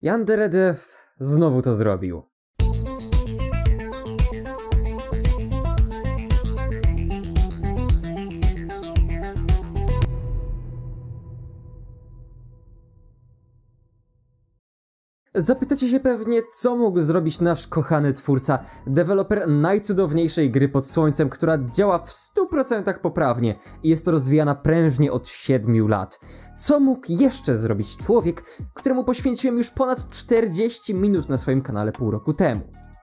Yanderedev znowu to zrobił. Zapytacie się pewnie, co mógł zrobić nasz kochany twórca, deweloper najcudowniejszej gry pod słońcem, która działa w 100% poprawnie i jest rozwijana prężnie od 7 lat. Co mógł jeszcze zrobić człowiek, któremu poświęciłem już ponad 40 minut na swoim kanale pół roku temu?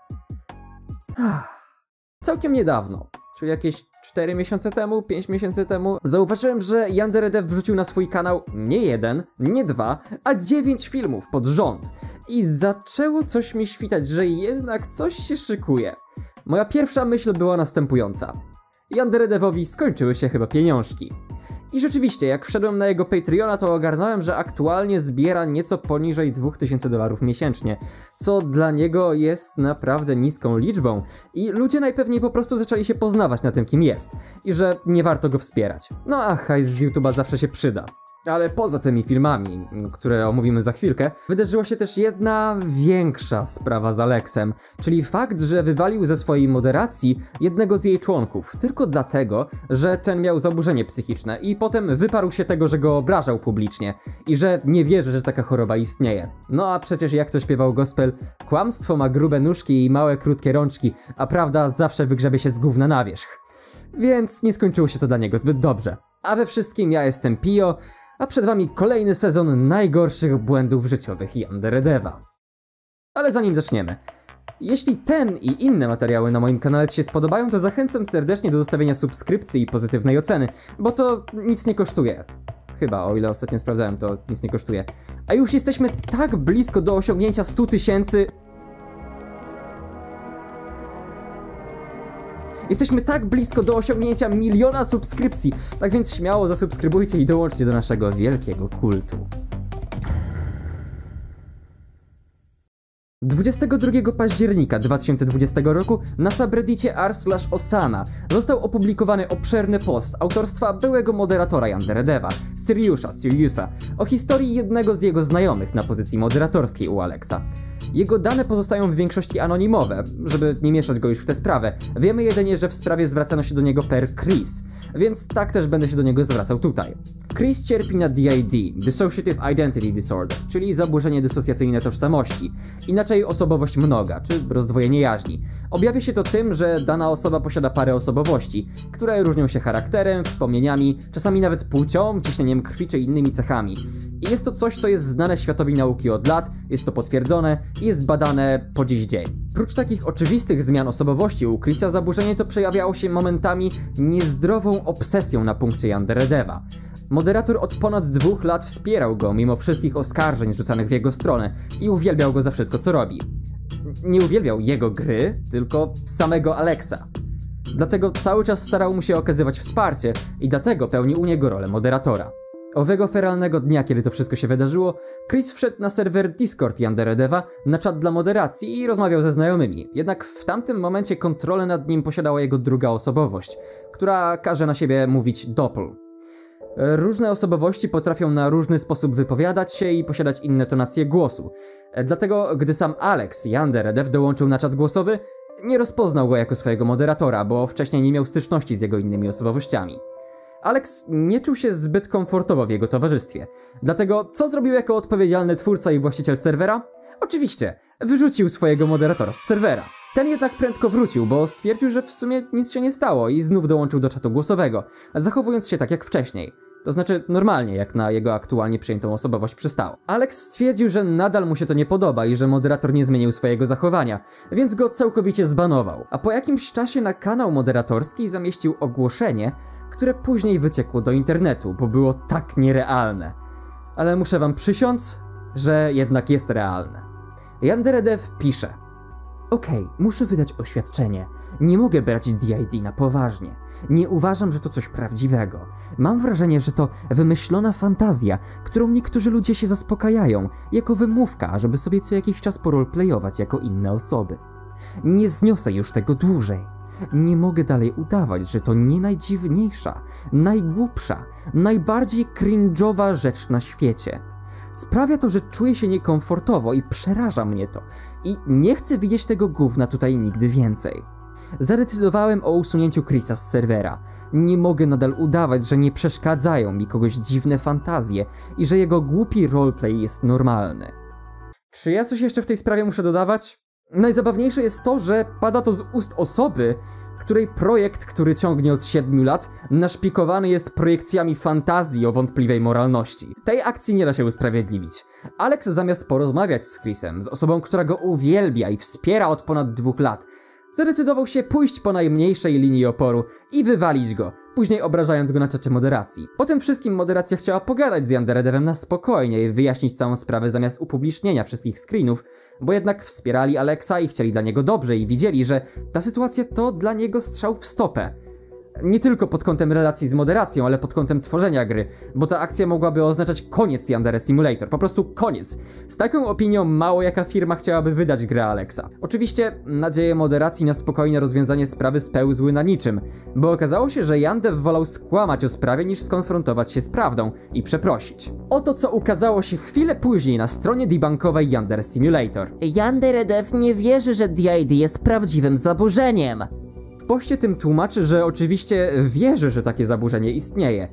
Całkiem niedawno, czyli jakieś 4 miesiące temu, 5 miesięcy temu, zauważyłem, że Yanderedev wrzucił na swój kanał nie 1, nie 2, a 9 filmów pod rząd. I zaczęło coś mi świtać, że jednak coś się szykuje. Moja pierwsza myśl była następująca. Yanderedevowi skończyły się chyba pieniążki. I rzeczywiście, jak wszedłem na jego Patreona, to ogarnąłem, że aktualnie zbiera nieco poniżej $2000 miesięcznie, co dla niego jest naprawdę niską liczbą i ludzie najpewniej po prostu zaczęli się poznawać na tym, kim jest i że nie warto go wspierać. No a hajs z YouTube'a zawsze się przyda. Ale poza tymi filmami, które omówimy za chwilkę, wydarzyła się też jedna większa sprawa z Alexem, czyli fakt, że wywalił ze swojej moderacji jednego z jej członków, tylko dlatego, że ten miał zaburzenie psychiczne i potem wyparł się tego, że go obrażał publicznie i że nie wierzy, że taka choroba istnieje. No a przecież jak to śpiewał gospel, kłamstwo ma grube nóżki i małe krótkie rączki, a prawda zawsze wygrzebie się z gówna na wierzch. Więc nie skończyło się to dla niego zbyt dobrze. A we wszystkim ja jestem Pio, a przed wami kolejny sezon najgorszych błędów życiowych Yanderedeva. Ale zanim zaczniemy, jeśli ten i inne materiały na moim kanale ci się spodobają, to zachęcam serdecznie do zostawienia subskrypcji i pozytywnej oceny, bo to nic nie kosztuje. Chyba, o ile ostatnio sprawdzałem, to nic nie kosztuje. A już jesteśmy tak blisko do osiągnięcia 100 000... Jesteśmy tak blisko do osiągnięcia 1 000 000 subskrypcji, tak więc śmiało zasubskrybujcie i dołączcie do naszego wielkiego kultu. 22 października 2020 roku na subreddicie r/osana został opublikowany obszerny post autorstwa byłego moderatora Yanderedeva, Siriusa, o historii jednego z jego znajomych na pozycji moderatorskiej u Alexa. Jego dane pozostają w większości anonimowe, żeby nie mieszać go już w tę sprawę. Wiemy jedynie, że w sprawie zwracano się do niego per Chris, więc tak też będę się do niego zwracał tutaj. Chris cierpi na DID, Dissociative Identity Disorder, czyli zaburzenie dysocjacyjne tożsamości, inaczej osobowość mnoga, czy rozdwojenie jaźni. Objawia się to tym, że dana osoba posiada parę osobowości, które różnią się charakterem, wspomnieniami, czasami nawet płcią, ciśnieniem krwi czy innymi cechami. I jest to coś, co jest znane światowi nauki od lat, jest to potwierdzone i jest badane po dziś dzień. Prócz takich oczywistych zmian osobowości u Chrisa zaburzenie to przejawiało się momentami niezdrową obsesją na punkcie Yanderedeva. Moderator od ponad 2 lat wspierał go mimo wszystkich oskarżeń rzucanych w jego stronę i uwielbiał go za wszystko, co robi. Nie uwielbiał jego gry, tylko samego Alexa. Dlatego cały czas starał mu się okazywać wsparcie i dlatego pełni u niego rolę moderatora. Owego feralnego dnia, kiedy to wszystko się wydarzyło, Chris wszedł na serwer Discord Yanderedeva na czat dla moderacji i rozmawiał ze znajomymi. Jednak w tamtym momencie kontrolę nad nim posiadała jego druga osobowość, która każe na siebie mówić doppel. Różne osobowości potrafią na różny sposób wypowiadać się i posiadać inne tonacje głosu. Dlatego, gdy sam Alex Yanderedev dołączył na czat głosowy, nie rozpoznał go jako swojego moderatora, bo wcześniej nie miał styczności z jego innymi osobowościami. Alex nie czuł się zbyt komfortowo w jego towarzystwie. Dlatego, co zrobił jako odpowiedzialny twórca i właściciel serwera? Oczywiście, wyrzucił swojego moderatora z serwera. Ten jednak prędko wrócił, bo stwierdził, że w sumie nic się nie stało i znów dołączył do czatu głosowego, zachowując się tak jak wcześniej. To znaczy normalnie, jak na jego aktualnie przyjętą osobowość przystało. Alex stwierdził, że nadal mu się to nie podoba i że moderator nie zmienił swojego zachowania, więc go całkowicie zbanował. A po jakimś czasie na kanał moderatorski zamieścił ogłoszenie, które później wyciekło do internetu, bo było tak nierealne. Ale muszę wam przysiąc, że jednak jest realne. Yanderedev pisze: Okej, muszę wydać oświadczenie. Nie mogę brać DID na poważnie. Nie uważam, że to coś prawdziwego. Mam wrażenie, że to wymyślona fantazja, którą niektórzy ludzie się zaspokajają, jako wymówka, żeby sobie co jakiś czas poroleplayować jako inne osoby. Nie zniosę już tego dłużej. Nie mogę dalej udawać, że to nie najdziwniejsza, najgłupsza, najbardziej cringe'owa rzecz na świecie. Sprawia to, że czuję się niekomfortowo i przeraża mnie to. I nie chcę widzieć tego gówna tutaj nigdy więcej. Zadecydowałem o usunięciu Chrisa z serwera. Nie mogę nadal udawać, że nie przeszkadzają mi kogoś dziwne fantazje i że jego głupi roleplay jest normalny. Czy ja coś jeszcze w tej sprawie muszę dodawać? Najzabawniejsze jest to, że pada to z ust osoby, której projekt, który ciągnie od 7 lat, naszpikowany jest projekcjami fantazji o wątpliwej moralności. Tej akcji nie da się usprawiedliwić. Alex zamiast porozmawiać z Chrisem, z osobą, która go uwielbia i wspiera od ponad 2 lat, zadecydował się pójść po najmniejszej linii oporu i wywalić go, później obrażając go na czacie moderacji. Po tym wszystkim moderacja chciała pogadać z Yanderedevem na spokojnie i wyjaśnić całą sprawę zamiast upublicznienia wszystkich screenów, bo jednak wspierali Alexa i chcieli dla niego dobrze i widzieli, że ta sytuacja to dla niego strzał w stopę. Nie tylko pod kątem relacji z moderacją, ale pod kątem tworzenia gry, bo ta akcja mogłaby oznaczać koniec Yandere Simulator, po prostu koniec. Z taką opinią mało jaka firma chciałaby wydać grę Alexa. Oczywiście nadzieje moderacji na spokojne rozwiązanie sprawy spełzły na niczym, bo okazało się, że Yandev wolał skłamać o sprawie niż skonfrontować się z prawdą i przeprosić. Oto co ukazało się chwilę później na stronie debunkowej Yandere Simulator. Yanderedev nie wierzy, że DID jest prawdziwym zaburzeniem. W poście tym tłumaczy, że oczywiście wierzy, że takie zaburzenie istnieje.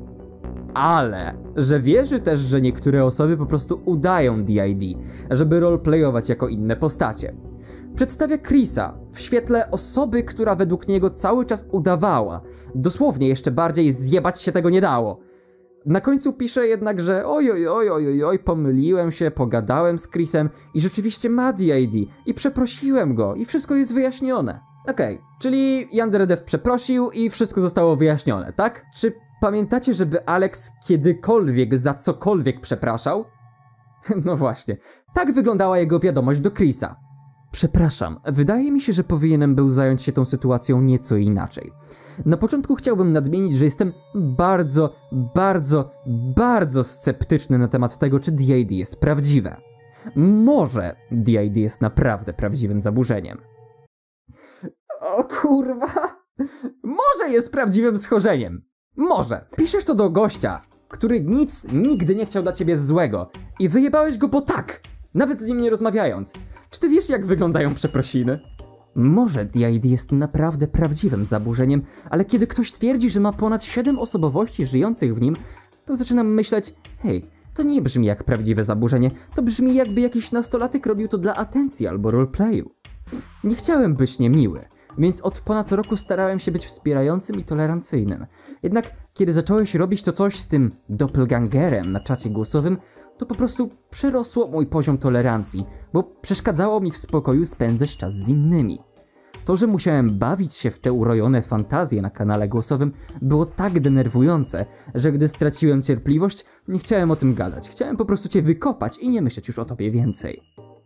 Ale, że wierzy też, że niektóre osoby po prostu udają DID, żeby roleplayować jako inne postacie. Przedstawia Chrisa w świetle osoby, która według niego cały czas udawała. Dosłownie jeszcze bardziej zjebać się tego nie dało. Na końcu pisze jednak, że oj, pomyliłem się, pogadałem z Chrisem i rzeczywiście ma DID i przeprosiłem go i wszystko jest wyjaśnione. Okej, czyli Yanderedev przeprosił i wszystko zostało wyjaśnione, tak? Czy pamiętacie, żeby Alex kiedykolwiek za cokolwiek przepraszał? No właśnie, tak wyglądała jego wiadomość do Chrisa. Przepraszam, wydaje mi się, że powinienem był zająć się tą sytuacją nieco inaczej. Na początku chciałbym nadmienić, że jestem bardzo sceptyczny na temat tego, czy DID jest prawdziwe. Może DID jest naprawdę prawdziwym zaburzeniem. O kurwa! Może jest prawdziwym schorzeniem. Może. Piszesz to do gościa, który nic nigdy nie chciał dla ciebie złego i wyjebałeś go, bo tak, nawet z nim nie rozmawiając. Czy ty wiesz, jak wyglądają przeprosiny? Może DID jest naprawdę prawdziwym zaburzeniem, ale kiedy ktoś twierdzi, że ma ponad 7 osobowości żyjących w nim, to zaczynam myśleć, hej, to nie brzmi jak prawdziwe zaburzenie, to brzmi jakby jakiś nastolatek robił to dla atencji albo roleplayu. Nie chciałem być niemiły, więc od ponad roku starałem się być wspierającym i tolerancyjnym. Jednak kiedy zacząłeś robić to coś z tym doppelgangerem na czacie głosowym, to po prostu przerosło mój poziom tolerancji, bo przeszkadzało mi w spokoju spędzać czas z innymi. To, że musiałem bawić się w te urojone fantazje na kanale głosowym, było tak denerwujące, że gdy straciłem cierpliwość, nie chciałem o tym gadać. Chciałem po prostu cię wykopać i nie myśleć już o tobie więcej.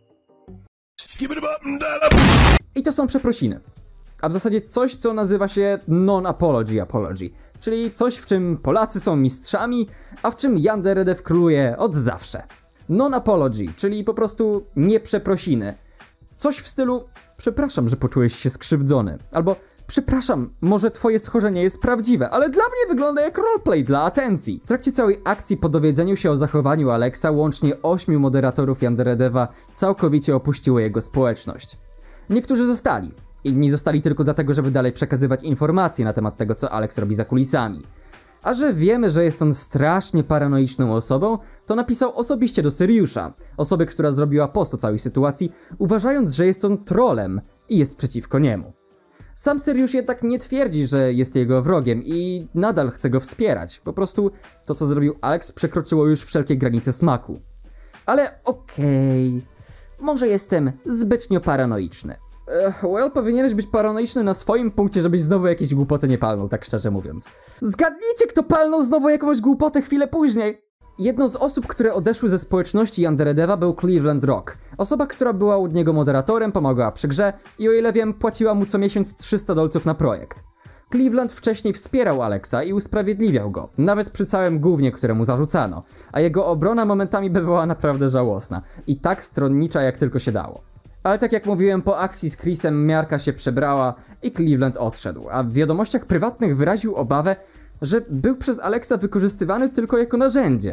I to są przeprosiny. A w zasadzie coś, co nazywa się non-apology apology, czyli coś, w czym Polacy są mistrzami, a w czym Yanderedev króluje od zawsze. Non-apology, czyli po prostu nie przeprosiny. Coś w stylu, przepraszam, że poczułeś się skrzywdzony, albo przepraszam, może twoje schorzenie jest prawdziwe, ale dla mnie wygląda jak roleplay dla atencji. W trakcie całej akcji po dowiedzeniu się o zachowaniu Alexa, łącznie 8 moderatorów Yanderedeva całkowicie opuściło jego społeczność. Niektórzy zostali. Inni zostali tylko dlatego, żeby dalej przekazywać informacje na temat tego, co Alex robi za kulisami. A że wiemy, że jest on strasznie paranoiczną osobą, to napisał osobiście do Syriusza, osoby, która zrobiła post o całej sytuacji, uważając, że jest on trollem i jest przeciwko niemu. Sam Syriusz jednak nie twierdzi, że jest jego wrogiem i nadal chce go wspierać. Po prostu to, co zrobił Alex, przekroczyło już wszelkie granice smaku. Ale okej, może jestem zbytnio paranoiczny. Well, powinieneś być paranoiczny na swoim punkcie, żebyś znowu jakieś głupoty nie palnął, tak szczerze mówiąc. Zgadnijcie, kto palnął znowu jakąś głupotę chwilę później! Jedną z osób, które odeszły ze społeczności Yanderedeva był Cleveland Rock. Osoba, która była u niego moderatorem, pomagała przy grze i o ile wiem, płaciła mu co miesiąc $300 na projekt. Cleveland wcześniej wspierał Alexa i usprawiedliwiał go, nawet przy całym gównie, któremu zarzucano, a jego obrona momentami bywała naprawdę żałosna i tak stronnicza, jak tylko się dało. Ale tak jak mówiłem, po akcji z Chrisem miarka się przebrała i Cleveland odszedł, a w wiadomościach prywatnych wyraził obawę, że był przez Alexa wykorzystywany tylko jako narzędzie.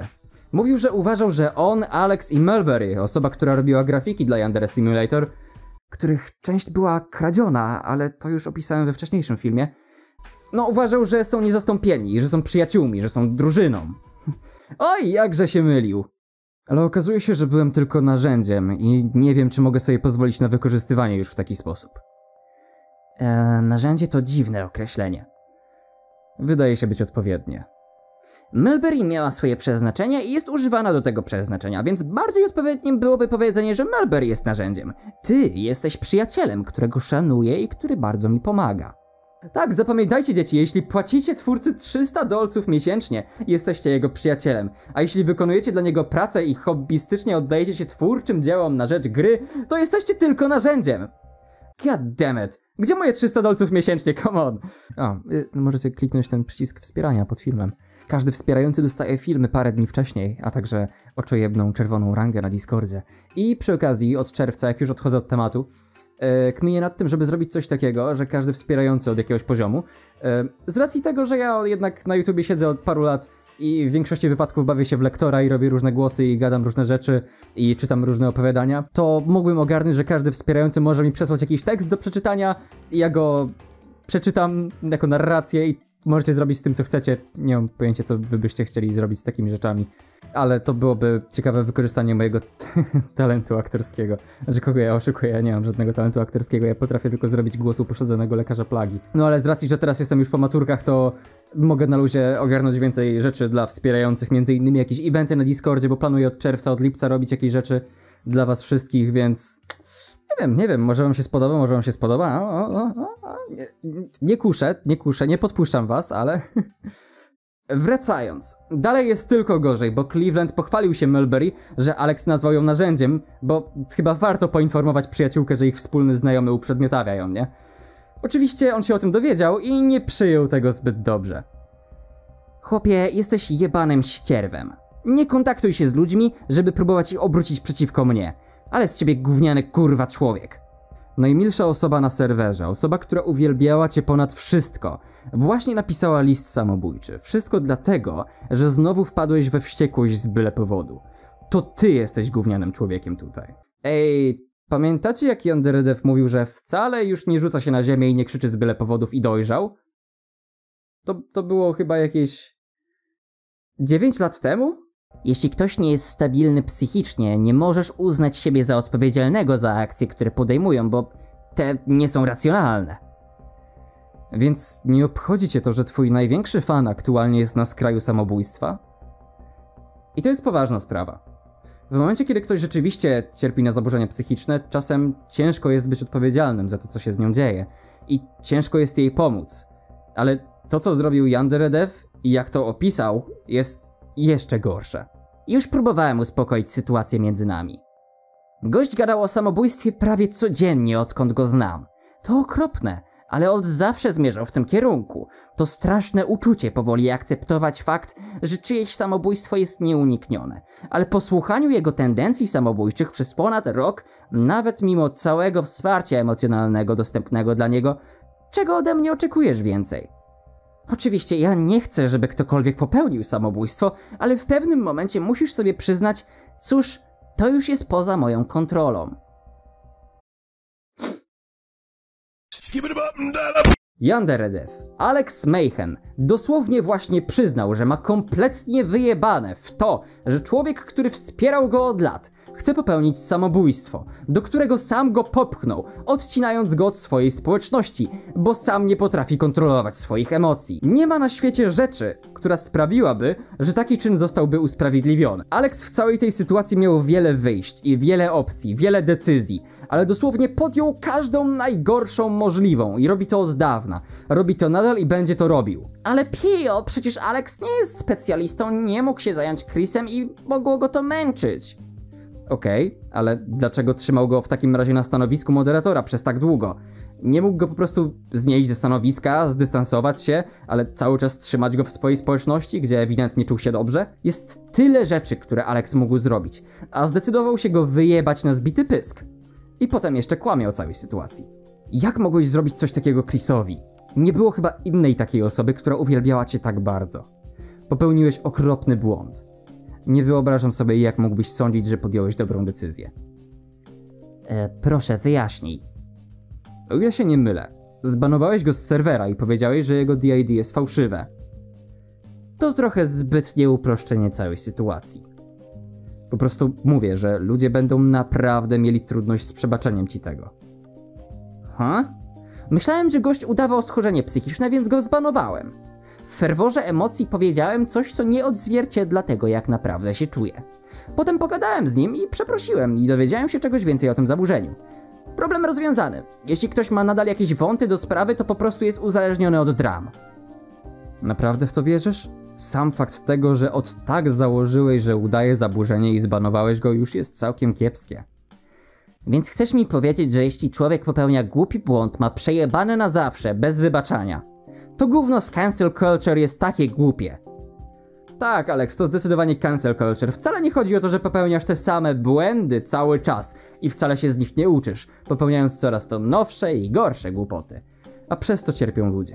Mówił, że uważał, że on, Alex i Mulberry, osoba, która robiła grafiki dla Yandere Simulator, których część była kradziona, ale to już opisałem we wcześniejszym filmie, no uważał, że są niezastąpieni, że są przyjaciółmi, że są drużyną. Oj, jakże się mylił. Ale okazuje się, że byłem tylko narzędziem i nie wiem, czy mogę sobie pozwolić na wykorzystywanie już w taki sposób. Narzędzie to dziwne określenie. Wydaje się być odpowiednie. Mulberry miała swoje przeznaczenie i jest używana do tego przeznaczenia, więc bardziej odpowiednim byłoby powiedzenie, że Mulberry jest narzędziem. Ty jesteś przyjacielem, którego szanuję i który bardzo mi pomaga. Tak, zapamiętajcie dzieci, jeśli płacicie twórcy $300 miesięcznie, jesteście jego przyjacielem. A jeśli wykonujecie dla niego pracę i hobbystycznie oddajecie się twórczym dziełom na rzecz gry, to jesteście tylko narzędziem. God damn it. Gdzie moje $300 miesięcznie? Come on. Możecie kliknąć ten przycisk wspierania pod filmem. Każdy wspierający dostaje filmy parę dni wcześniej, a także oczojebną czerwoną rangę na Discordzie. I przy okazji, od czerwca, jak już odchodzę od tematu, kminię nad tym, żeby zrobić coś takiego, że każdy wspierający od jakiegoś poziomu, z racji tego, że ja jednak na YouTubie siedzę od paru lat i w większości wypadków bawię się w lektora i robię różne głosy i gadam różne rzeczy i czytam różne opowiadania, to mógłbym ogarnąć, że każdy wspierający może mi przesłać jakiś tekst do przeczytania i ja go przeczytam jako narrację i możecie zrobić z tym, co chcecie. Nie mam pojęcia, co wy byście chcieli zrobić z takimi rzeczami. Ale to byłoby ciekawe wykorzystanie mojego talentu aktorskiego. Znaczy, kogo ja oszukuję? Ja nie mam żadnego talentu aktorskiego. Ja potrafię tylko zrobić głos upośledzonego lekarza plagi. No ale z racji, że teraz jestem już po maturkach, to mogę na luzie ogarnąć więcej rzeczy dla wspierających. Między innymi jakieś eventy na Discordzie, bo planuję od czerwca, od lipca robić jakieś rzeczy dla was wszystkich, więc... Nie wiem, może wam się spodoba, może wam się spodoba. Nie kuszę, nie podpuszczam was, ale... Wracając, dalej jest tylko gorzej, bo Cleveland pochwalił się Mulberry, że Alex nazwał ją narzędziem, bo chyba warto poinformować przyjaciółkę, że ich wspólny znajomy uprzedmiotawia ją, nie? Oczywiście on się o tym dowiedział i nie przyjął tego zbyt dobrze. Chłopie, jesteś jebanym ścierwem. Nie kontaktuj się z ludźmi, żeby próbować ich obrócić przeciwko mnie. Ale z ciebie gówniany kurwa człowiek. Najmilsza osoba na serwerze, osoba, która uwielbiała cię ponad wszystko, właśnie napisała list samobójczy. Wszystko dlatego, że znowu wpadłeś we wściekłość z byle powodu. To ty jesteś gównianym człowiekiem tutaj. Ej, pamiętacie jak Yandere Dev mówił, że wcale już nie rzuca się na ziemię i nie krzyczy z byle powodów i dojrzał? To było chyba jakieś... 9 lat temu? Jeśli ktoś nie jest stabilny psychicznie, nie możesz uznać siebie za odpowiedzialnego za akcje, które podejmują, bo te nie są racjonalne. Więc nie obchodzi cię to, że twój największy fan aktualnie jest na skraju samobójstwa? I to jest poważna sprawa. W momencie, kiedy ktoś rzeczywiście cierpi na zaburzenia psychiczne, czasem ciężko jest być odpowiedzialnym za to, co się z nią dzieje. I ciężko jest jej pomóc. Ale to, co zrobił Yandere Dev i jak to opisał, jest jeszcze gorsze. Już próbowałem uspokoić sytuację między nami. Gość gadał o samobójstwie prawie codziennie, odkąd go znam. To okropne, ale od zawsze zmierzał w tym kierunku. To straszne uczucie powoli akceptować fakt, że czyjeś samobójstwo jest nieuniknione. Ale po słuchaniu jego tendencji samobójczych przez ponad rok, nawet mimo całego wsparcia emocjonalnego dostępnego dla niego, czego ode mnie oczekujesz więcej? Oczywiście ja nie chcę, żeby ktokolwiek popełnił samobójstwo, ale w pewnym momencie musisz sobie przyznać, cóż, to już jest poza moją kontrolą. Yandere Dev, Alex Mayhem, dosłownie właśnie przyznał, że ma kompletnie wyjebane w to, że człowiek, który wspierał go od lat, chce popełnić samobójstwo, do którego sam go popchnął, odcinając go od swojej społeczności, bo sam nie potrafi kontrolować swoich emocji. Nie ma na świecie rzeczy, która sprawiłaby, że taki czyn zostałby usprawiedliwiony. Alex w całej tej sytuacji miał wiele wyjść i wiele opcji, wiele decyzji, ale dosłownie podjął każdą najgorszą możliwą i robi to od dawna. Robi to nadal i będzie to robił. Ale Pio, przecież Alex nie jest specjalistą, nie mógł się zająć Chrisem i mogło go to męczyć. Okej, ale dlaczego trzymał go w takim razie na stanowisku moderatora przez tak długo? Nie mógł go po prostu znieść ze stanowiska, zdystansować się, ale cały czas trzymać go w swojej społeczności, gdzie ewidentnie czuł się dobrze? Jest tyle rzeczy, które Alex mógł zrobić, a zdecydował się go wyjebać na zbity pysk. I potem jeszcze kłamie o całej sytuacji. Jak mogłeś zrobić coś takiego Chrisowi? Nie było chyba innej takiej osoby, która uwielbiała cię tak bardzo. Popełniłeś okropny błąd. Nie wyobrażam sobie, jak mógłbyś sądzić, że podjąłeś dobrą decyzję. Proszę, wyjaśnij. O ile się nie mylę, zbanowałeś go z serwera i powiedziałeś, że jego DID jest fałszywe. To trochę zbytnie uproszczenie całej sytuacji. Po prostu mówię, że ludzie będą naprawdę mieli trudność z przebaczeniem ci tego. Myślałem, że gość udawał schorzenie psychiczne, więc go zbanowałem. W ferworze emocji powiedziałem coś, co nie odzwierciedla tego, jak naprawdę się czuję. Potem pogadałem z nim i przeprosiłem i dowiedziałem się czegoś więcej o tym zaburzeniu. Problem rozwiązany. Jeśli ktoś ma nadal jakieś wąty do sprawy, to po prostu jest uzależniony od dram. Naprawdę w to wierzysz? Sam fakt tego, że od tak założyłeś, że udaje zaburzenie i zbanowałeś go, już jest całkiem kiepskie. Więc chcesz mi powiedzieć, że jeśli człowiek popełnia głupi błąd, ma przejebane na zawsze, bez wybaczania, to gówno z cancel culture jest takie głupie. Tak, Alex, to zdecydowanie cancel culture. Wcale nie chodzi o to, że popełniasz te same błędy cały czas i wcale się z nich nie uczysz, popełniając coraz to nowsze i gorsze głupoty. A przez to cierpią ludzie.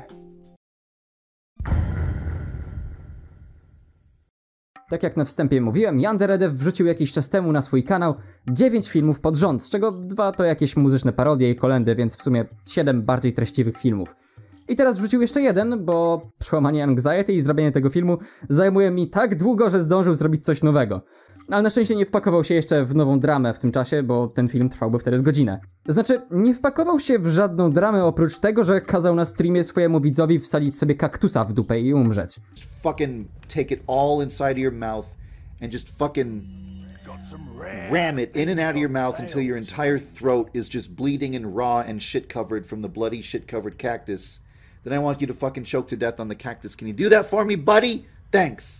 Tak jak na wstępie mówiłem, Yanderedev wrzucił jakiś czas temu na swój kanał 9 filmów pod rząd, z czego 2 to jakieś muzyczne parodie i kolędy, więc w sumie 7 bardziej treściwych filmów. I teraz wrzucił jeszcze jeden, bo przełamanie anxiety i zrobienie tego filmu zajmuje mi tak długo, że zdążył zrobić coś nowego. Ale na szczęście nie wpakował się jeszcze w nową dramę w tym czasie, bo ten film trwałby wtedy z godzinę. Znaczy, nie wpakował się w żadną dramę oprócz tego, że kazał na streamie swojemu widzowi wsadzić sobie kaktusa w dupę i umrzeć. Fucking take it all inside of your mouth and just fucking ram it in and out of your mouth until your entire throat is just bleeding and raw and shit covered from the bloody shit covered cactus. Then I want you to fucking choke to death on the cactus. Can you do that for me, buddy? Thanks.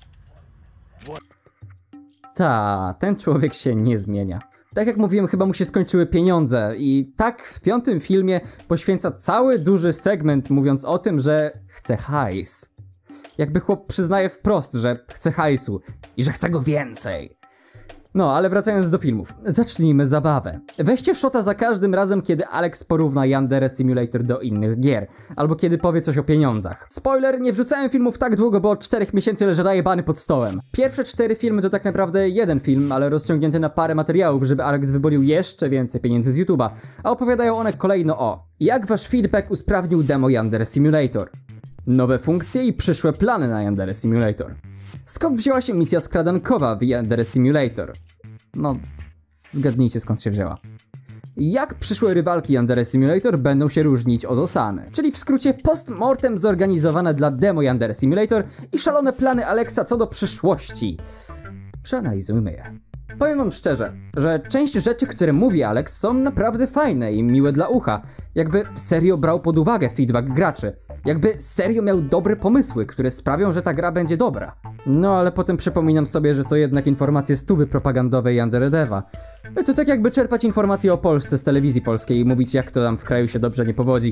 Ten człowiek się nie zmienia. Tak jak mówiłem, chyba mu się skończyły pieniądze i tak w 5. filmie poświęca cały duży segment mówiąc o tym, że chce hajs. Jakby chłop przyznaje wprost, że chce hajsu i że chce go więcej. No, ale wracając do filmów. Zacznijmy zabawę. Weźcie shota za każdym razem, kiedy Alex porówna Yandere Simulator do innych gier, albo kiedy powie coś o pieniądzach. Spoiler, nie wrzucałem filmów tak długo, bo od 4 miesięcy leżę najebany pod stołem. Pierwsze 4 filmy to tak naprawdę jeden film, ale rozciągnięty na parę materiałów, żeby Alex wybolił jeszcze więcej pieniędzy z YouTube'a, a opowiadają one kolejno o: jak wasz feedback usprawnił demo Yandere Simulator, nowe funkcje i przyszłe plany na Yandere Simulator, skąd wzięła się misja skradankowa w Yandere Simulator. No, zgadnijcie skąd się wzięła. Jak przyszłe rywalki Yandere Simulator będą się różnić od Osany, czyli w skrócie post-mortem zorganizowane dla demo Yandere Simulator i szalone plany Alexa co do przyszłości. Przeanalizujmy je. Powiem wam szczerze, że część rzeczy, które mówi Alex, są naprawdę fajne i miłe dla ucha. Jakby serio brał pod uwagę feedback graczy. Jakby serio miał dobre pomysły, które sprawią, że ta gra będzie dobra. No ale potem przypominam sobie, że to jednak informacje z tuby propagandowej Yanderedeva. To tak jakby czerpać informacje o Polsce z telewizji polskiej i mówić, jak to tam w kraju się dobrze nie powodzi.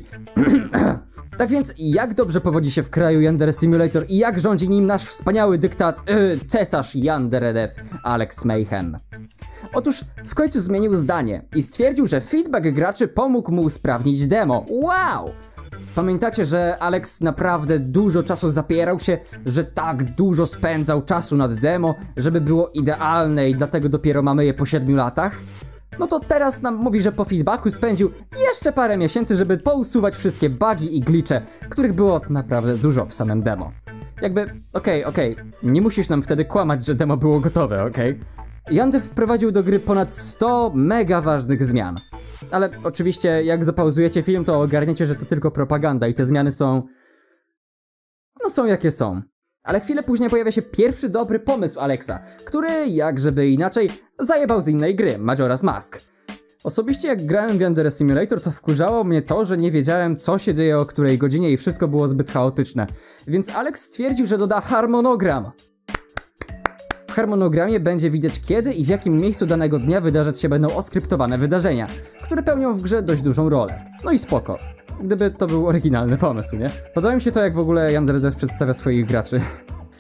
Tak więc, jak dobrze powodzi się w kraju Yandere Simulator i jak rządzi nim nasz wspaniały cesarz Yanderedev, Alex Mayhem? Otóż w końcu zmienił zdanie i stwierdził, że feedback graczy pomógł mu usprawnić demo. Wow! Pamiętacie, że Alex naprawdę dużo czasu zapierał się, że tak dużo spędzał czasu nad demo, żeby było idealne i dlatego dopiero mamy je po 7 latach? No to teraz nam mówi, że po feedbacku spędził jeszcze parę miesięcy, żeby pousuwać wszystkie bugi i glitche, których było naprawdę dużo w samym demo. Jakby, okej, nie musisz nam wtedy kłamać, że demo było gotowe, okej? Yandev wprowadził do gry ponad 100 mega ważnych zmian. Ale oczywiście, jak zapauzujecie film, to ogarniecie, że to tylko propaganda i te zmiany są... no są jakie są. Ale chwilę później pojawia się pierwszy dobry pomysł Alexa, który, jak żeby inaczej, zajebał z innej gry, Majora's Mask. Osobiście jak grałem w Yandere Simulator, to wkurzało mnie to, że nie wiedziałem, co się dzieje o której godzinie i wszystko było zbyt chaotyczne. Więc Alex stwierdził, że doda harmonogram. W harmonogramie będzie widać, kiedy i w jakim miejscu danego dnia wydarzać się będą oskryptowane wydarzenia, które pełnią w grze dość dużą rolę. No i spoko. Gdyby to był oryginalny pomysł, nie? Podoba mi się to, jak w ogóle Yanderedev przedstawia swoich graczy.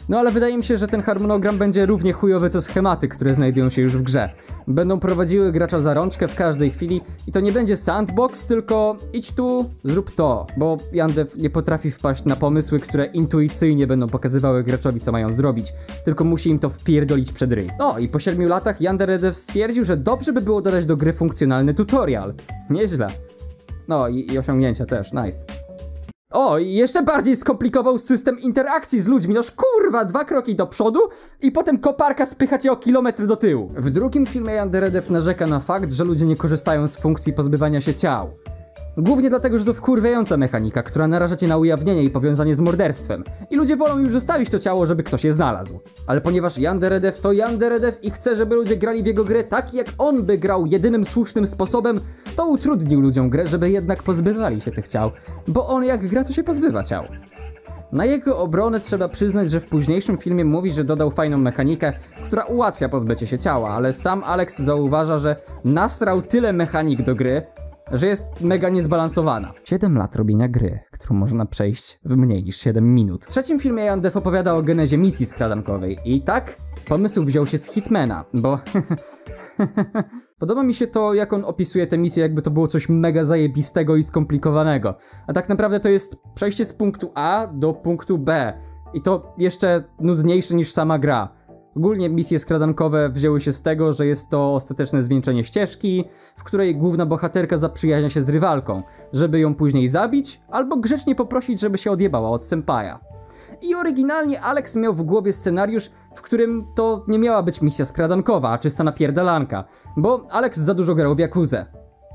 No ale wydaje mi się, że ten harmonogram będzie równie chujowy co schematy, które znajdują się już w grze. Będą prowadziły gracza za rączkę w każdej chwili i to nie będzie sandbox, tylko idź tu, zrób to, bo Yandev nie potrafi wpaść na pomysły, które intuicyjnie będą pokazywały graczowi, co mają zrobić, tylko musi im to wpierdolić przed ryj. No i po 7 latach Yanderedev stwierdził, że dobrze by było dodać do gry funkcjonalny tutorial. Nieźle. No i osiągnięcia też, nice. O, i jeszcze bardziej skomplikował system interakcji z ludźmi. Noż kurwa, 2 kroki do przodu i potem koparka spycha cię o kilometr do tyłu. W drugim filmie Yanderedev narzeka na fakt, że ludzie nie korzystają z funkcji pozbywania się ciał. Głównie dlatego, że to wkurwiająca mechanika, która naraża cię na ujawnienie i powiązanie z morderstwem. I ludzie wolą już zostawić to ciało, żeby ktoś je znalazł. Ale ponieważ Yanderedev to Yanderedev i chce, żeby ludzie grali w jego gry tak, jak on by grał jedynym słusznym sposobem, to utrudnił ludziom grę, żeby jednak pozbywali się tych ciał. Bo on jak gra, to się pozbywa ciał. Na jego obronę trzeba przyznać, że w późniejszym filmie mówi, że dodał fajną mechanikę, która ułatwia pozbycie się ciała, ale sam Alex zauważa, że nasrał tyle mechanik do gry, że jest mega niezbalansowana. 7 lat robienia gry, którą można przejść w mniej niż 7 minut. W trzecim filmie Yandev opowiada o genezie misji skradankowej i tak pomysł wziął się z Hitmana, bo podoba mi się to, jak on opisuje tę misję, jakby to było coś mega zajebistego i skomplikowanego. A tak naprawdę to jest przejście z punktu A do punktu B i to jeszcze nudniejsze niż sama gra. Ogólnie misje skradankowe wzięły się z tego, że jest to ostateczne zwieńczenie ścieżki, w której główna bohaterka zaprzyjaźnia się z rywalką, żeby ją później zabić, albo grzecznie poprosić, żeby się odjebała od senpaja. I oryginalnie Alex miał w głowie scenariusz, w którym to nie miała być misja skradankowa, a czysta napierdalanka, bo Alex za dużo grał w Yakuzę.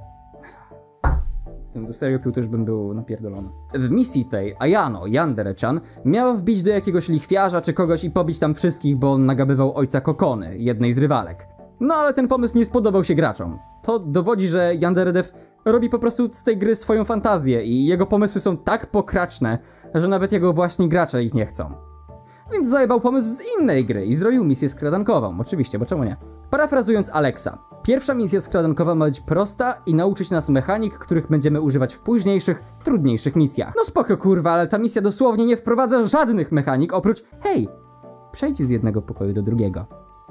Gdybym do serio pił, to już bym był napierdolony. W misji tej Ayano, Yandere-chan, miała wbić do jakiegoś lichwiarza czy kogoś i pobić tam wszystkich, bo on nagabywał ojca Kokony, jednej z rywalek. No ale ten pomysł nie spodobał się graczom. To dowodzi, że Yanderedev robi po prostu z tej gry swoją fantazję i jego pomysły są tak pokraczne, że nawet jego właśnie gracze ich nie chcą. Więc zajebał pomysł z innej gry i zrobił misję skradankową, oczywiście, bo czemu nie? Parafrazując Alexa, pierwsza misja skradankowa ma być prosta i nauczyć nas mechanik, których będziemy używać w późniejszych, trudniejszych misjach. No spoko kurwa, ale ta misja dosłownie nie wprowadza żadnych mechanik oprócz hej, przejdź z jednego pokoju do drugiego.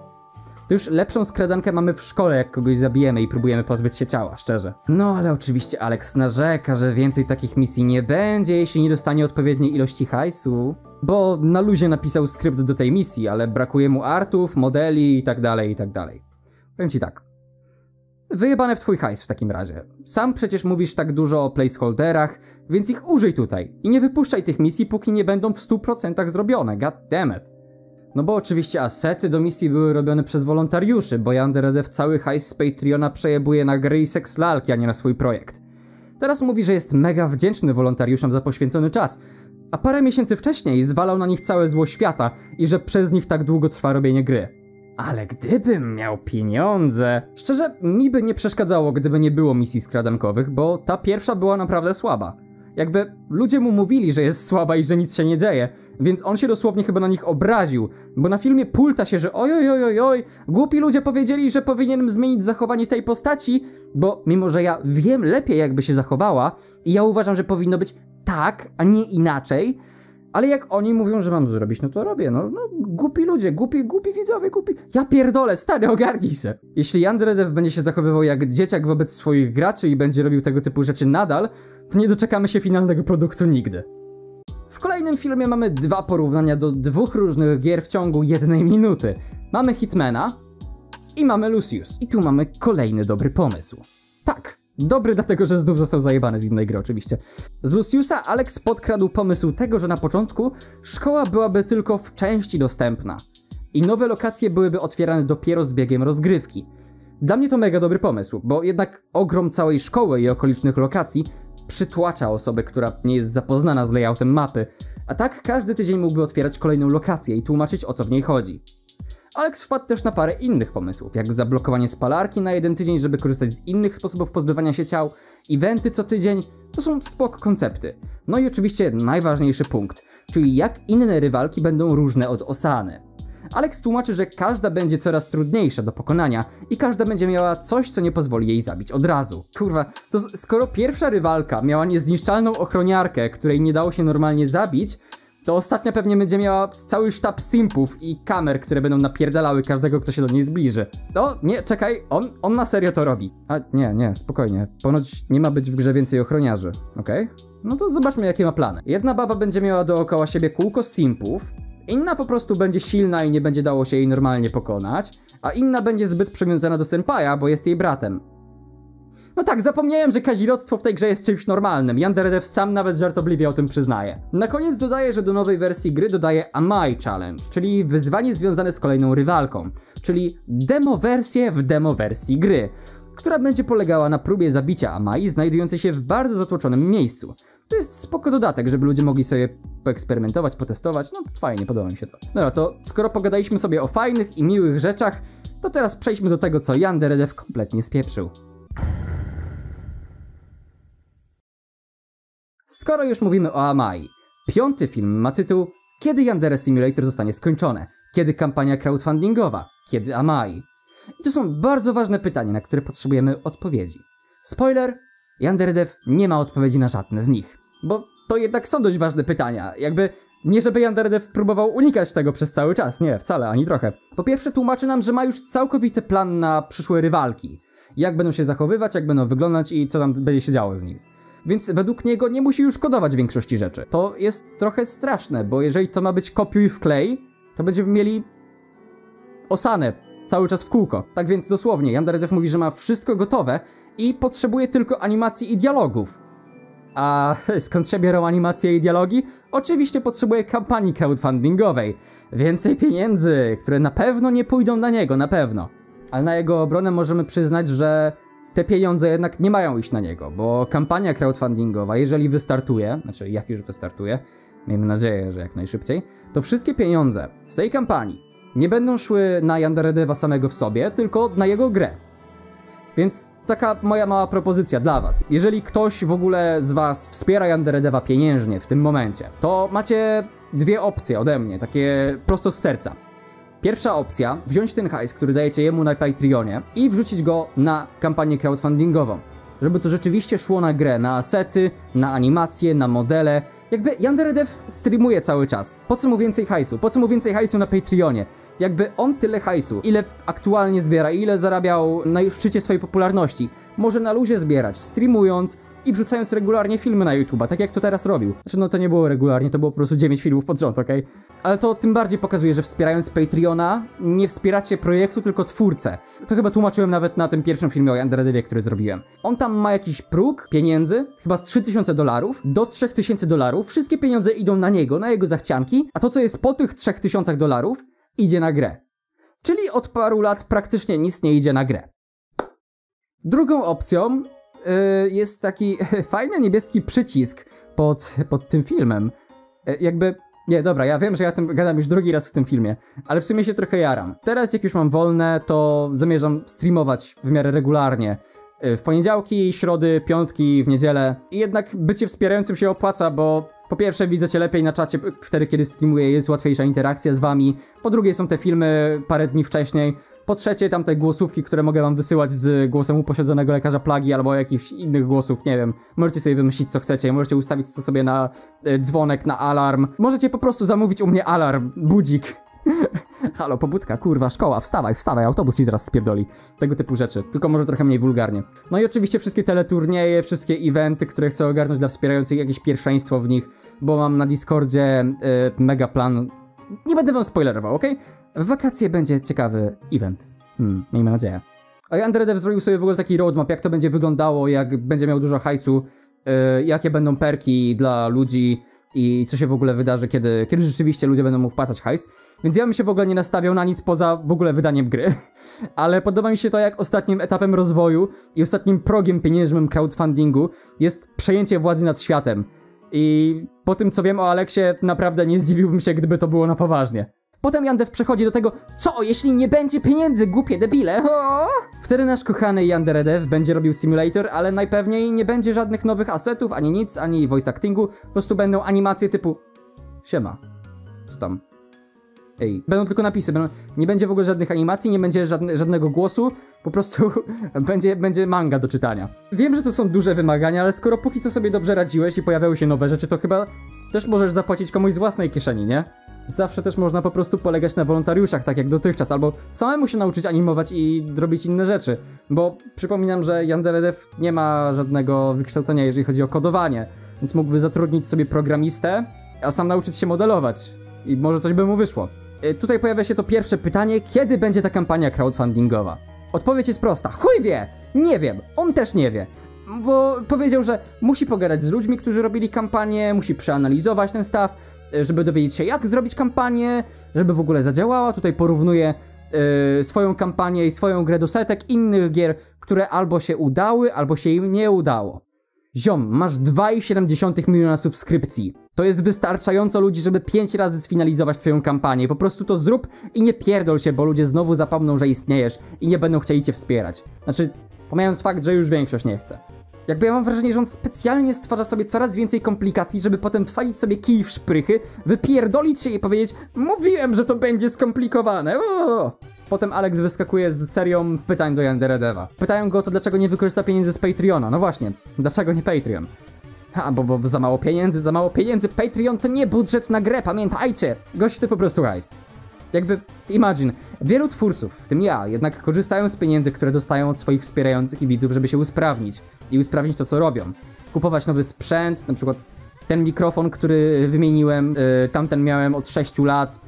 To już lepszą skradankę mamy w szkole, jak kogoś zabijemy i próbujemy pozbyć się ciała, szczerze. No ale oczywiście Alex narzeka, że więcej takich misji nie będzie, jeśli nie dostanie odpowiedniej ilości hajsu. Bo na luzie napisał skrypt do tej misji, ale brakuje mu artów, modeli i tak dalej, i tak dalej. Powiem ci tak. Wyjebane w twój hajs w takim razie. Sam przecież mówisz tak dużo o placeholderach, więc ich użyj tutaj. I nie wypuszczaj tych misji, póki nie będą w 100% zrobione, goddammit. No bo oczywiście asety do misji były robione przez wolontariuszy, bo Yanderedev cały hajs z Patreona przejebuje na gry i seks lalki, a nie na swój projekt. Teraz mówi, że jest mega wdzięczny wolontariuszom za poświęcony czas, a parę miesięcy wcześniej zwalał na nich całe zło świata i że przez nich tak długo trwa robienie gry. Ale gdybym miał pieniądze... Szczerze, mi by nie przeszkadzało, gdyby nie było misji skradankowych, bo ta pierwsza była naprawdę słaba. Jakby ludzie mu mówili, że jest słaba i że nic się nie dzieje, więc on się dosłownie chyba na nich obraził, bo na filmie pulta się, że oj, głupi ludzie powiedzieli, że powinienem zmienić zachowanie tej postaci, bo mimo, że ja wiem lepiej, jakby się zachowała i ja uważam, że powinno być tak, a nie inaczej, ale jak oni mówią, że mam to zrobić, no to robię, no głupi ludzie, głupi widzowie, głupi... Ja pierdolę, stary, ogarnij się! Jeśli Yanderedev będzie się zachowywał jak dzieciak wobec swoich graczy i będzie robił tego typu rzeczy nadal, to nie doczekamy się finalnego produktu nigdy. W kolejnym filmie mamy 2 porównania do 2 różnych gier w ciągu 1 minuty. Mamy Hitmana i mamy Lucius. I tu mamy kolejny dobry pomysł. Tak, dobry dlatego, że znów został zajebany z innej gry oczywiście. Z Luciusa Alex podkradł pomysł tego, że na początku szkoła byłaby tylko w części dostępna i nowe lokacje byłyby otwierane dopiero z biegiem rozgrywki. Dla mnie to mega dobry pomysł, bo jednak ogrom całej szkoły i okolicznych lokacji przytłacza osobę, która nie jest zapoznana z layoutem mapy, a tak każdy tydzień mógłby otwierać kolejną lokację i tłumaczyć, o co w niej chodzi. Alex wpadł też na parę innych pomysłów, jak zablokowanie spalarki na 1 tydzień, żeby korzystać z innych sposobów pozbywania się ciał, eventy co tydzień, to są spoko koncepty. No i oczywiście najważniejszy punkt, czyli jak inne rywalki będą różne od Osany. Alex tłumaczy, że każda będzie coraz trudniejsza do pokonania i każda będzie miała coś, co nie pozwoli jej zabić od razu. Kurwa, to skoro pierwsza rywalka miała niezniszczalną ochroniarkę, której nie dało się normalnie zabić, to ostatnia pewnie będzie miała cały sztab simpów i kamer, które będą napierdalały każdego, kto się do niej zbliży. No, nie, czekaj, on na serio to robi. A nie, spokojnie. Ponoć nie ma być w grze więcej ochroniarzy, okej? No to zobaczmy, jakie ma plany. Jedna baba będzie miała dookoła siebie kółko simpów, inna po prostu będzie silna i nie będzie dało się jej normalnie pokonać, a inna będzie zbyt przywiązana do senpaja, bo jest jej bratem. No tak, zapomniałem, że kazirodztwo w tej grze jest czymś normalnym. Yanderedev sam nawet żartobliwie o tym przyznaje. Na koniec dodaje, że do nowej wersji gry dodaje Amai Challenge, czyli wyzwanie związane z kolejną rywalką, czyli demowersję w demowersji gry, która będzie polegała na próbie zabicia Amai znajdującej się w bardzo zatłoczonym miejscu. To jest spoko dodatek, żeby ludzie mogli sobie poeksperymentować, potestować, no fajnie, podoba mi się to. Dobra, to skoro pogadaliśmy sobie o fajnych i miłych rzeczach, to teraz przejdźmy do tego, co Yanderedev kompletnie spieprzył. Skoro już mówimy o Amai, 5. film ma tytuł Kiedy Yandere Simulator zostanie skończone? Kiedy kampania crowdfundingowa? Kiedy Amai? I to są bardzo ważne pytania, na które potrzebujemy odpowiedzi. Spoiler, Yanderedev nie ma odpowiedzi na żadne z nich. Bo to jednak są dość ważne pytania, jakby nie żeby Yanderedev próbował unikać tego przez cały czas, nie, wcale, ani trochę. Po pierwsze tłumaczy nam, że ma już całkowity plan na przyszłe rywalki. Jak będą się zachowywać, jak będą wyglądać i co tam będzie się działo z nim. Więc według niego nie musi już kodować większości rzeczy. To jest trochę straszne, bo jeżeli to ma być kopiuj wklej, to będziemy mieli Osanę cały czas w kółko. Tak więc dosłownie, Yanderedev mówi, że ma wszystko gotowe i potrzebuje tylko animacji i dialogów. A skąd się biorą animacje i dialogi? Oczywiście potrzebuje kampanii crowdfundingowej. Więcej pieniędzy, które na pewno nie pójdą na niego, na pewno. Ale na jego obronę możemy przyznać, że te pieniądze jednak nie mają iść na niego, bo kampania crowdfundingowa, jeżeli wystartuje, znaczy jak już wystartuje, miejmy nadzieję, że jak najszybciej, to wszystkie pieniądze z tej kampanii nie będą szły na Yanderedeva samego w sobie, tylko na jego grę. Więc taka moja mała propozycja dla was. Jeżeli ktoś w ogóle z was wspiera Yanderedeva pieniężnie w tym momencie, to macie dwie opcje ode mnie, takie prosto z serca. Pierwsza opcja, wziąć ten hajs, który dajecie jemu na Patreonie i wrzucić go na kampanię crowdfundingową. Żeby to rzeczywiście szło na grę, na asety, na animacje, na modele. Jakby Yanderedev streamuje cały czas. Po co mu więcej hajsu? Po co mu więcej hajsu na Patreonie? Jakby on tyle hajsu, ile aktualnie zbiera, ile zarabiał na szczycie swojej popularności, może na luzie zbierać, streamując i wrzucając regularnie filmy na YouTube'a, tak jak to teraz robił. Znaczy, no to nie było regularnie, to było po prostu 9 filmów pod rząd, okej? Ale to tym bardziej pokazuje, że wspierając Patreona, nie wspieracie projektu, tylko twórcę. To chyba tłumaczyłem nawet na tym pierwszym filmie o Yanderedevie, który zrobiłem. On tam ma jakiś próg pieniędzy, chyba $3000, do $3000, wszystkie pieniądze idą na niego, na jego zachcianki, a to, co jest po tych $3000, idzie na grę. Czyli od paru lat praktycznie nic nie idzie na grę. Drugą opcją jest taki fajny niebieski przycisk pod tym filmem. Jakby... Nie, dobra, ja wiem, że ja tym gadam już drugi raz w tym filmie, ale w sumie się trochę jaram. Teraz jak już mam wolne, to zamierzam streamować w miarę regularnie. W poniedziałki, środy, piątki, w niedzielę. I jednak bycie wspierającym się opłaca, bo po pierwsze widzę cię lepiej na czacie wtedy, kiedy streamuję, jest łatwiejsza interakcja z wami. Po drugie są te filmy parę dni wcześniej. Po trzecie tam te głosówki, które mogę wam wysyłać z głosem upośledzonego lekarza plagi albo jakichś innych głosów, nie wiem. Możecie sobie wymyślić co chcecie, możecie ustawić to sobie na dzwonek, na alarm. Możecie po prostu zamówić u mnie alarm, budzik. Halo, pobudka, kurwa, szkoła, wstawaj, autobus ci zaraz spierdoli. Tego typu rzeczy, tylko może trochę mniej wulgarnie. No i oczywiście wszystkie teleturnieje, wszystkie eventy, które chcę ogarnąć dla wspierających, jakieś pierwszeństwo w nich, bo mam na Discordzie mega plan. Nie będę wam spoilerował, okej? W wakacje będzie ciekawy event. Miejmy nadzieję. A Yanderedev zrobił sobie w ogóle taki roadmap, jak to będzie wyglądało, jak będzie miał dużo hajsu, jakie będą perki dla ludzi i co się w ogóle wydarzy, kiedy rzeczywiście ludzie będą mu wpłacać hajs. Więc ja bym się w ogóle nie nastawiał na nic poza w ogóle wydaniem gry. Ale podoba mi się to, jak ostatnim etapem rozwoju i ostatnim progiem pieniężnym crowdfundingu jest przejęcie władzy nad światem. I po tym, co wiem o Aleksie, naprawdę nie zdziwiłbym się, gdyby to było na poważnie. Potem Yandev przechodzi do tego, co jeśli nie będzie pieniędzy, głupie debile? O! Wtedy nasz kochany Yanderedev będzie robił simulator, ale najpewniej nie będzie żadnych nowych asetów, ani nic, ani voice actingu, po prostu będą animacje typu siema, co tam? Ej, będą tylko napisy, nie będzie w ogóle żadnych animacji, nie będzie żadnego głosu, po prostu będzie manga do czytania. Wiem, że to są duże wymagania, ale skoro póki co sobie dobrze radziłeś i pojawiały się nowe rzeczy, to chyba też możesz zapłacić komuś z własnej kieszeni, nie? Zawsze też można po prostu polegać na wolontariuszach, tak jak dotychczas, albo samemu się nauczyć animować i robić inne rzeczy. Bo przypominam, że Yandere Dev nie ma żadnego wykształcenia, jeżeli chodzi o kodowanie, więc mógłby zatrudnić sobie programistę, a sam nauczyć się modelować. I może coś by mu wyszło. Tutaj pojawia się to pierwsze pytanie, kiedy będzie ta kampania crowdfundingowa? Odpowiedź jest prosta, chuj wie! Nie wiem, on też nie wie. Bo powiedział, że musi pogadać z ludźmi, którzy robili kampanię, musi przeanalizować ten staw, żeby dowiedzieć się, jak zrobić kampanię, żeby w ogóle zadziałała. Tutaj porównuje swoją kampanię i swoją grę do setek innych gier, które albo się udały, albo się im nie udało. Ziom, masz 2,7 miliona subskrypcji. To jest wystarczająco ludzi, żeby 5 razy sfinalizować twoją kampanię. Po prostu to zrób i nie pierdol się, bo ludzie znowu zapomną, że istniejesz i nie będą chcieli cię wspierać. Znaczy, pomijając fakt, że już większość nie chce. Jakby ja mam wrażenie, że on specjalnie stwarza sobie coraz więcej komplikacji, żeby potem wsadzić sobie kij w szprychy, wypierdolić się i powiedzieć: mówiłem, że to będzie skomplikowane. Potem Alex wyskakuje z serią pytań do Yandere Deva. Pytają go o to, dlaczego nie wykorzysta pieniędzy z Patreona. No właśnie, dlaczego nie Patreon? Bo za mało pieniędzy, za mało pieniędzy. Patreon to nie budżet na grę, pamiętajcie. Gość chce po prostu hajs. Jakby, imagine, wielu twórców, w tym ja, jednak korzystają z pieniędzy, które dostają od swoich wspierających i widzów, żeby się usprawnić. I usprawnić to, co robią. Kupować nowy sprzęt, na przykład ten mikrofon, który wymieniłem, tamten miałem od 6 lat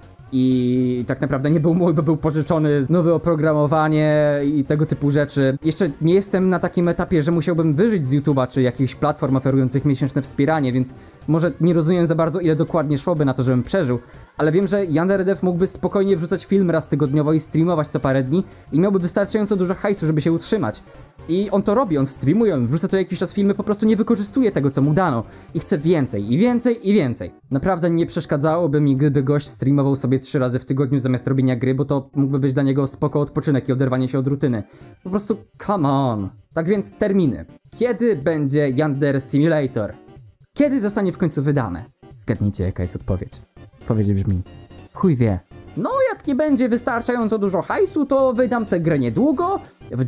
i tak naprawdę nie był mój, bo był pożyczony, nowe oprogramowanie i tego typu rzeczy. Jeszcze nie jestem na takim etapie, że musiałbym wyżyć z YouTube'a czy jakichś platform oferujących miesięczne wspieranie, więc może nie rozumiem za bardzo, ile dokładnie szłoby na to, żebym przeżył, ale wiem, że Yandere Dev mógłby spokojnie wrzucać film raz tygodniowo i streamować co parę dni i miałby wystarczająco dużo hajsu, żeby się utrzymać. I on to robi, on streamuje, on wrzuca co jakiś czas filmy, po prostu nie wykorzystuje tego, co mu dano. I chce więcej, i więcej, i więcej. Naprawdę nie przeszkadzałoby mi, gdyby gość streamował sobie 3 razy w tygodniu zamiast robienia gry, bo to mógłby być dla niego spoko odpoczynek i oderwanie się od rutyny. Po prostu come on. Tak więc terminy. Kiedy będzie Yandere Simulator? Kiedy zostanie w końcu wydane? Zgadnijcie, jaka jest odpowiedź. Odpowiedź brzmi: chuj wie. No, jak nie będzie wystarczająco dużo hajsu, to wydam tę grę niedługo, w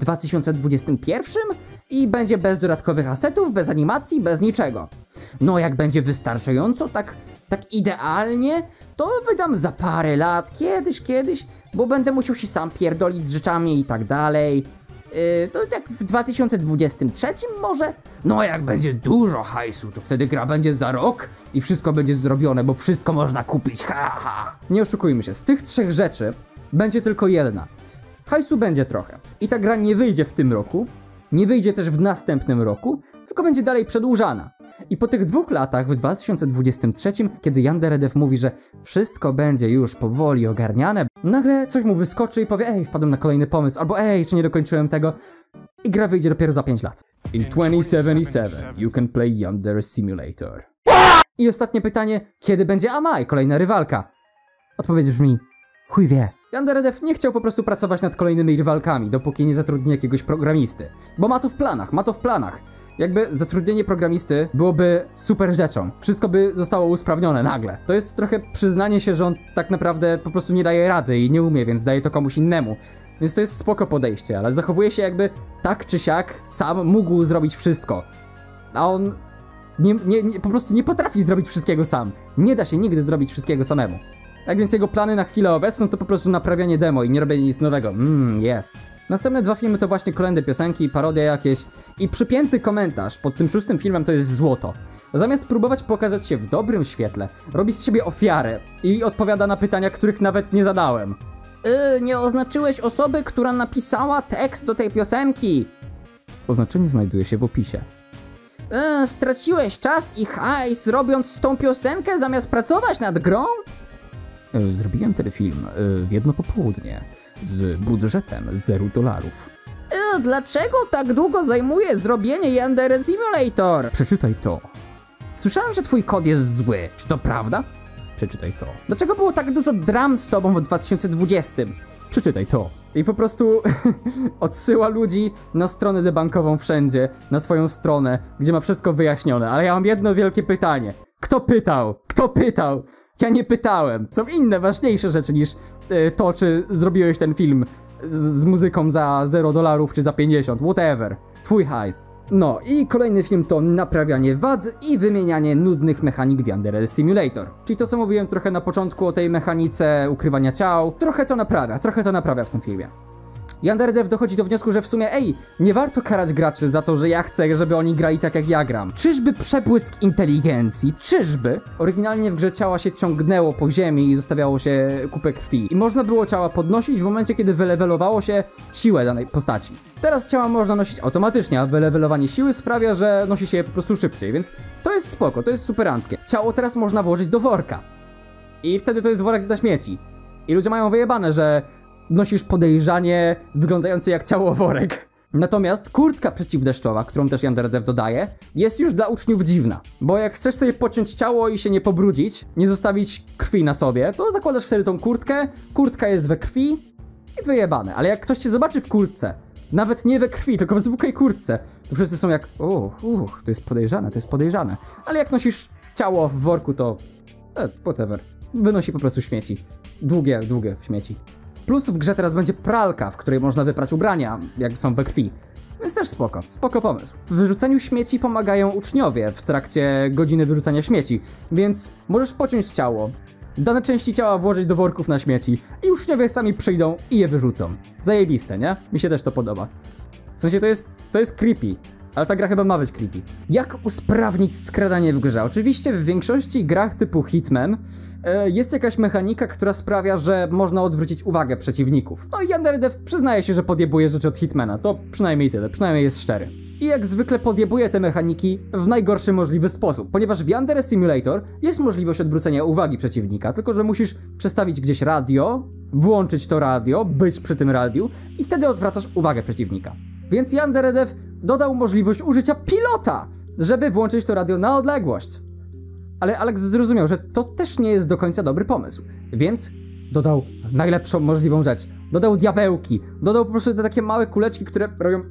2021 i będzie bez dodatkowych asetów, bez animacji, bez niczego. No, jak będzie wystarczająco, tak idealnie, to wydam za parę lat, kiedyś, bo będę musiał się sam pierdolić z rzeczami i tak dalej. To jak w 2023 może? No, jak będzie dużo hajsu, to wtedy gra będzie za rok i wszystko będzie zrobione, bo wszystko można kupić, ha. Nie oszukujmy się, z tych 3 rzeczy będzie tylko jedna. Hajsu będzie trochę i ta gra nie wyjdzie w tym roku, nie wyjdzie też w następnym roku, tylko będzie dalej przedłużana. I po tych 2 latach, w 2023, kiedy Yandere Dev mówi, że wszystko będzie już powoli ogarniane, nagle coś mu wyskoczy i powie: ej, wpadłem na kolejny pomysł, albo ej, czy nie dokończyłem tego? I gra wyjdzie dopiero za 5 lat. In 2077, you can play Yandere Simulator. I ostatnie pytanie, kiedy będzie Amai, kolejna rywalka? Odpowiedź brzmi: chuj wie. Yandere Dev nie chciał po prostu pracować nad kolejnymi rywalkami, dopóki nie zatrudni jakiegoś programisty. Bo ma to w planach. Jakby zatrudnienie programisty byłoby super rzeczą. Wszystko by zostało usprawnione nagle. To jest trochę przyznanie się, że on tak naprawdę po prostu nie daje rady i nie umie, więc daje to komuś innemu. Więc to jest spoko podejście, ale zachowuje się jakby tak czy siak sam mógł zrobić wszystko. A on po prostu nie potrafi zrobić wszystkiego sam. Nie da się nigdy zrobić wszystkiego samemu. Tak więc jego plany na chwilę obecną to po prostu naprawianie demo i nie robienie nic nowego. Yes. Następne 2 filmy to właśnie kolejne piosenki, parodia jakieś i przypięty komentarz pod tym 6. filmem to jest złoto. Zamiast próbować pokazać się w dobrym świetle, robi z siebie ofiarę i odpowiada na pytania, których nawet nie zadałem. Nie oznaczyłeś osoby, która napisała tekst do tej piosenki. Oznaczenie znajduje się w opisie. Straciłeś czas i hajs robiąc tą piosenkę zamiast pracować nad grą? Zrobiłem ten film w jedno popołudnie z budżetem $0. Dlaczego tak długo zajmuje zrobienie Yandere Simulator? Przeczytaj to. Słyszałem, że twój kod jest zły. Czy to prawda? Przeczytaj to. Dlaczego było tak dużo dram z tobą w 2020? Przeczytaj to. I po prostu odsyła ludzi na stronę debankową wszędzie, na swoją stronę, gdzie ma wszystko wyjaśnione. Ale ja mam jedno wielkie pytanie. Kto pytał? Kto pytał? Ja nie pytałem. Są inne, ważniejsze rzeczy niż to, czy zrobiłeś ten film z muzyką za $0 czy za 50, whatever. Twój hajs. No i kolejny film to naprawianie wad i wymienianie nudnych mechanik w Yandere Simulator. Czyli to, co mówiłem trochę na początku o tej mechanice ukrywania ciał, trochę to naprawia w tym filmie. Yandere Dev dochodzi do wniosku, że w sumie, nie warto karać graczy za to, że ja chcę, żeby oni grali tak jak ja gram. Czyżby przebłysk inteligencji? Czyżby? Oryginalnie w grze ciała się ciągnęło po ziemi i zostawiało się kupę krwi. I można było ciała podnosić w momencie, kiedy wylewelowało się siłę danej postaci. Teraz ciała można nosić automatycznie, a wylewelowanie siły sprawia, że nosi się je po prostu szybciej, więc to jest spoko, to jest superanckie. Ciało teraz można włożyć do worka. I wtedy to jest worek na śmieci. I ludzie mają wyjebane, że nosisz podejrzanie wyglądający jak ciało worek. Natomiast kurtka przeciwdeszczowa, którą też Yandere Dev dodaje, jest już dla uczniów dziwna. Bo jak chcesz sobie pociąć ciało i się nie pobrudzić, nie zostawić krwi na sobie, to zakładasz wtedy tą kurtkę, kurtka jest we krwi i wyjebane. Ale jak ktoś cię zobaczy w kurtce, nawet nie we krwi, tylko w zwykłej kurtce, to wszyscy są jak, to jest podejrzane. Ale jak nosisz ciało w worku, to whatever. Wynosi po prostu śmieci. Długie śmieci. Plus w grze teraz będzie pralka, w której można wyprać ubrania, jak są we krwi. Więc też spoko pomysł. W wyrzucaniu śmieci pomagają uczniowie w trakcie godziny wyrzucania śmieci, więc możesz pociąć ciało, dane części ciała włożyć do worków na śmieci i uczniowie sami przyjdą i je wyrzucą. Zajebiste, nie? Mi się też to podoba. W sensie to jest creepy. Ale ta gra chyba ma być creepy. Jak usprawnić skradanie w grze? Oczywiście w większości grach typu Hitman jest jakaś mechanika, która sprawia, że można odwrócić uwagę przeciwników. No i Yandere Dev przyznaje się, że podjebuje rzeczy od Hitmana. To przynajmniej tyle, przynajmniej jest szczery. I jak zwykle podjebuje te mechaniki w najgorszy możliwy sposób. Ponieważ w Yandere Simulator jest możliwość odwrócenia uwagi przeciwnika, tylko że musisz przestawić gdzieś radio, włączyć to radio, być przy tym radiu i wtedy odwracasz uwagę przeciwnika. Więc Yandere Dev dodał możliwość użycia pilota, żeby włączyć to radio na odległość. Ale Alex zrozumiał, że to też nie jest do końca dobry pomysł, więc dodał najlepszą możliwą rzecz. Dodał diabełki, dodał po prostu te takie małe kuleczki, które robią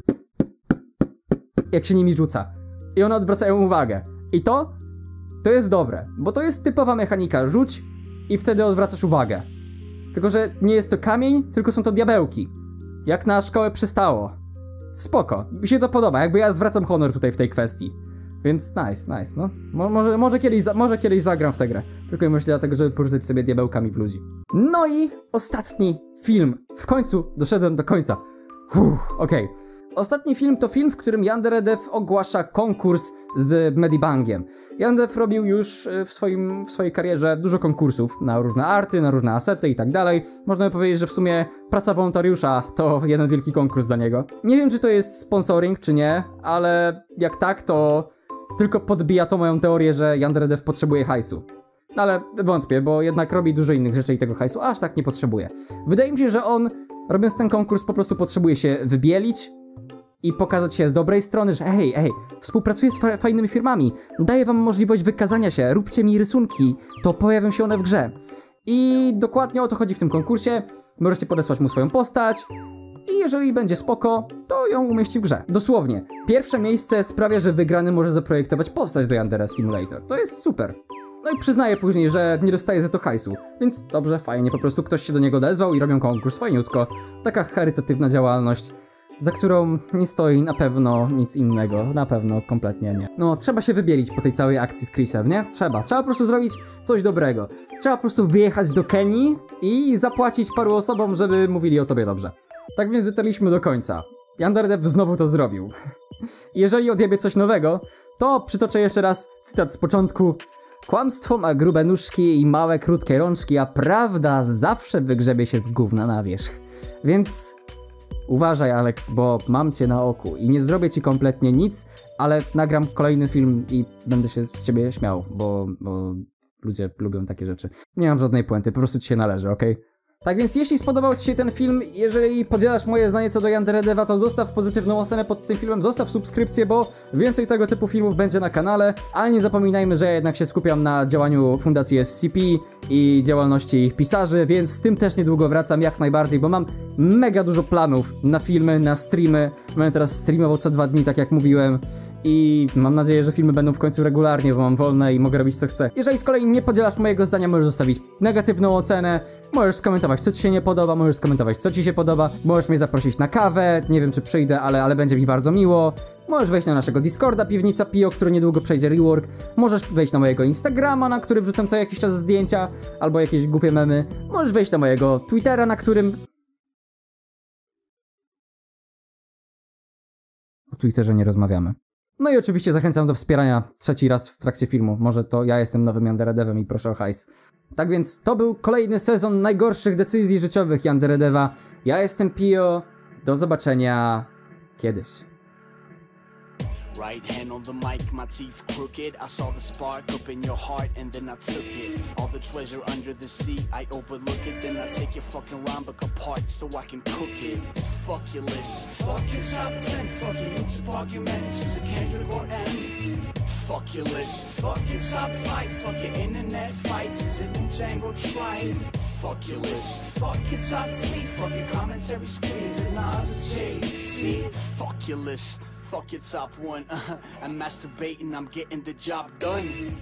jak się nimi rzuca. I one odwracają uwagę. I to jest dobre, bo to jest typowa mechanika. Rzuć i wtedy odwracasz uwagę. Tylko że nie jest to kamień, tylko są to diabełki. Jak na szkołę przystało. Spoko, mi się to podoba, jakby ja zwracam honor tutaj w tej kwestii. Więc nice, no. Może kiedyś zagram w tę grę. Tylko i myślę dlatego, żeby porzucać sobie diabełkami w ludzi. No i ostatni film. W końcu doszedłem do końca. Okej. Ostatni film to film, w którym Yandere Dev ogłasza konkurs z Medibangiem. Yandere Dev robił już w swojej karierze dużo konkursów na różne arty, na różne asety i tak dalej. Można by powiedzieć, że w sumie praca wolontariusza to jeden wielki konkurs dla niego. Nie wiem, czy to jest sponsoring, czy nie, ale jak tak, to tylko podbija to moją teorię, że Yandere Dev potrzebuje hajsu. Ale wątpię, bo jednak robi dużo innych rzeczy i tego hajsu aż tak nie potrzebuje. Wydaje mi się, że on, robiąc ten konkurs, po prostu potrzebuje się wybielić i pokazać się z dobrej strony, że hej, współpracuję z fajnymi firmami, daję wam możliwość wykazania się, róbcie mi rysunki, to pojawią się one w grze. I dokładnie o to chodzi w tym konkursie, możecie podesłać mu swoją postać i jeżeli będzie spoko, to ją umieści w grze. Dosłownie, pierwsze miejsce sprawia, że wygrany może zaprojektować postać do Yandere Simulator. To jest super. No i przyznaję później, że nie dostaje za to hajsu, więc dobrze, fajnie, po prostu ktoś się do niego odezwał i robią konkurs, fajniutko. Taka charytatywna działalność, za którą nie stoi na pewno nic innego, na pewno kompletnie nie. No, trzeba się wybielić po tej całej akcji z Chrisem, nie? Trzeba po prostu zrobić coś dobrego. Trzeba po prostu wyjechać do Kenii i zapłacić paru osobom, żeby mówili o tobie dobrze. Tak więc dotarliśmy do końca. Yandere Dev znowu to zrobił. Jeżeli odjebie coś nowego, to przytoczę jeszcze raz cytat z początku. Kłamstwo ma grube nóżki i małe, krótkie rączki, a prawda zawsze wygrzebie się z gówna na wierzch. Więc uważaj, Alex, bo mam cię na oku i nie zrobię ci kompletnie nic, ale nagram kolejny film i będę się z ciebie śmiał, bo ludzie lubią takie rzeczy. Nie mam żadnej puenty, po prostu ci się należy, okej? Tak więc jeśli spodobał ci się ten film, jeżeli podzielasz moje zdanie co do Yandere Deva, to zostaw pozytywną ocenę pod tym filmem, zostaw subskrypcję, bo więcej tego typu filmów będzie na kanale, ale nie zapominajmy, że ja jednak się skupiam na działaniu Fundacji SCP i działalności ich pisarzy, więc z tym też niedługo wracam jak najbardziej, bo mam mega dużo planów na filmy, na streamy. Będę teraz streamował co 2 dni, tak jak mówiłem. I mam nadzieję, że filmy będą w końcu regularnie, bo mam wolne i mogę robić co chcę. Jeżeli z kolei nie podzielasz mojego zdania, możesz zostawić negatywną ocenę, możesz skomentować co ci się nie podoba, możesz skomentować co ci się podoba, możesz mnie zaprosić na kawę, nie wiem czy przyjdę, ale będzie mi bardzo miło. Możesz wejść na naszego Discorda, Piwnica Pio, który niedługo przejdzie rework. Możesz wejść na mojego Instagrama, na który wrzucam co jakiś czas zdjęcia, albo jakieś głupie memy. Możesz wejść na mojego Twittera, na którym... O Twitterze nie rozmawiamy. No i oczywiście zachęcam do wspierania 3. raz w trakcie filmu. Może to ja jestem nowym Yanderedevem i proszę o hajs. Tak więc to był kolejny sezon najgorszych decyzji życiowych Yanderedeva. Ja jestem Pio. Do zobaczenia kiedyś. Right hand on the mic, my teeth crooked. I saw the spark up in your heart and then I took it. All the treasure under the sea, I overlook it. Then I take your fucking rhyme book apart so I can cook it. Fuck your list. Fuck your top 10. Fuck your YouTube arguments. Is it Kendrick or M? Fuck your list. Fuck your top 5. Fuck your internet fights. Is it Wu-Tang or Tribe? Fuck your list. Fuck your top 3. Fuck your commentary spree. Is it Nas or Jay-Z? Fuck your list. Fuck your top 1, I'm masturbating, I'm getting the job done.